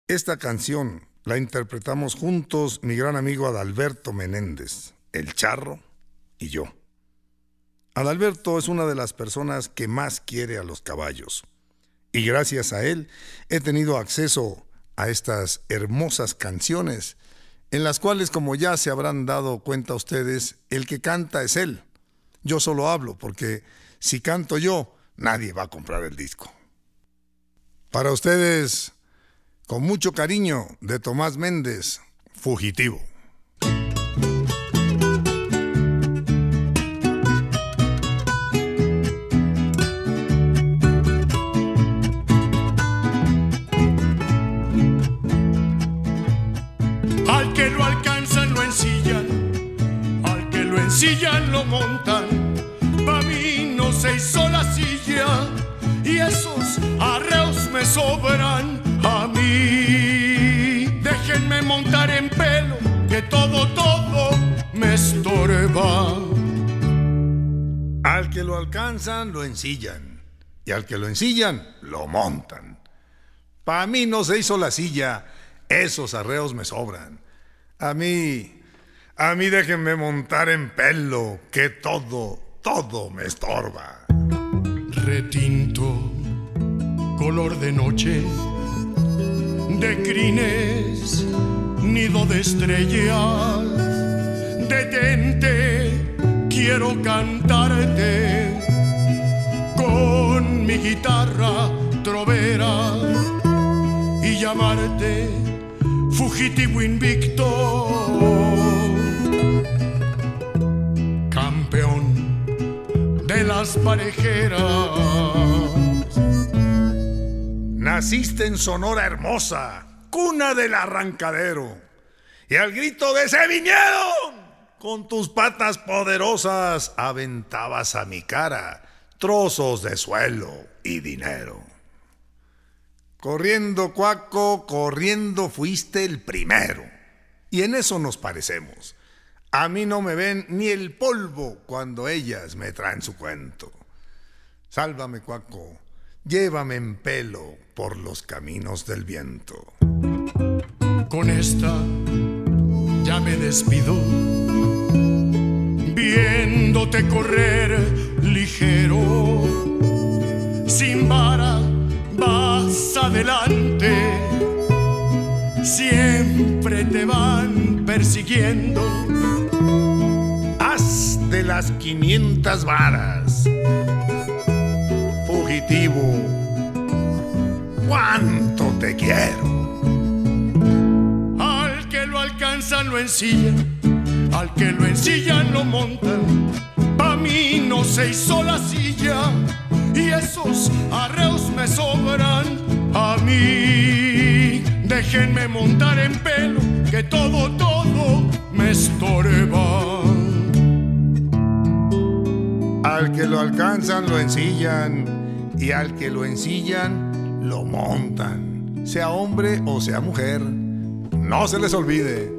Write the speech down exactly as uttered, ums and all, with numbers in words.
Esta canción la interpretamos juntos mi gran amigo Adalberto Menéndez, el Charro y yo. Adalberto es una de las personas que más quiere a los caballos y gracias a él he tenido acceso a estas hermosas canciones en las cuales, como ya se habrán dado cuenta ustedes, el que canta es él. Yo solo hablo porque si canto yo, nadie va a comprar el disco. Para ustedes, con mucho cariño, de Tomás Méndez, Fugitivo. Al que lo alcanzan lo ensillan, al que lo ensillan lo montan. Pa' mí no se hizo la silla y esos arreos me sobran a mí. Déjenme montar en pelo, que todo, todo me estorba. Al que lo alcanzan lo ensillan y al que lo ensillan lo montan. Pa' mí no se hizo la silla, esos arreos me sobran. A mí, a mí déjenme montar en pelo, que todo, todo me estorba. Retinto, color de noche, de crines, nido de estrellas. Detente, quiero cantarte con mi guitarra trovera y llamarte fugitivo invicto, campeón de las parejeras. Naciste en Sonora hermosa, cuna del arrancadero, y al grito de ese viñedo, con tus patas poderosas aventabas a mi cara trozos de suelo y dinero. Corriendo, Cuaco, corriendo fuiste el primero, y en eso nos parecemos. A mí no me ven ni el polvo cuando ellas me traen su cuento. Sálvame, Cuaco, llévame en pelo por los caminos del viento. Con esta ya me despido, viéndote correr ligero, sin vara vas adelante, siempre te van persiguiendo. Haz de las quinientas varas, fugitivo, cuánto te quiero. Al que lo alcanzan lo ensillan, al que lo ensillan lo montan. Pa' mí no se hizo la silla y esos arreos me sobran a mí. Déjenme montar en pelo, que todo, todo me estorba. Al que lo alcanzan lo ensillan y al que lo ensillan lo montan. Sea hombre o sea mujer, no se les olvide.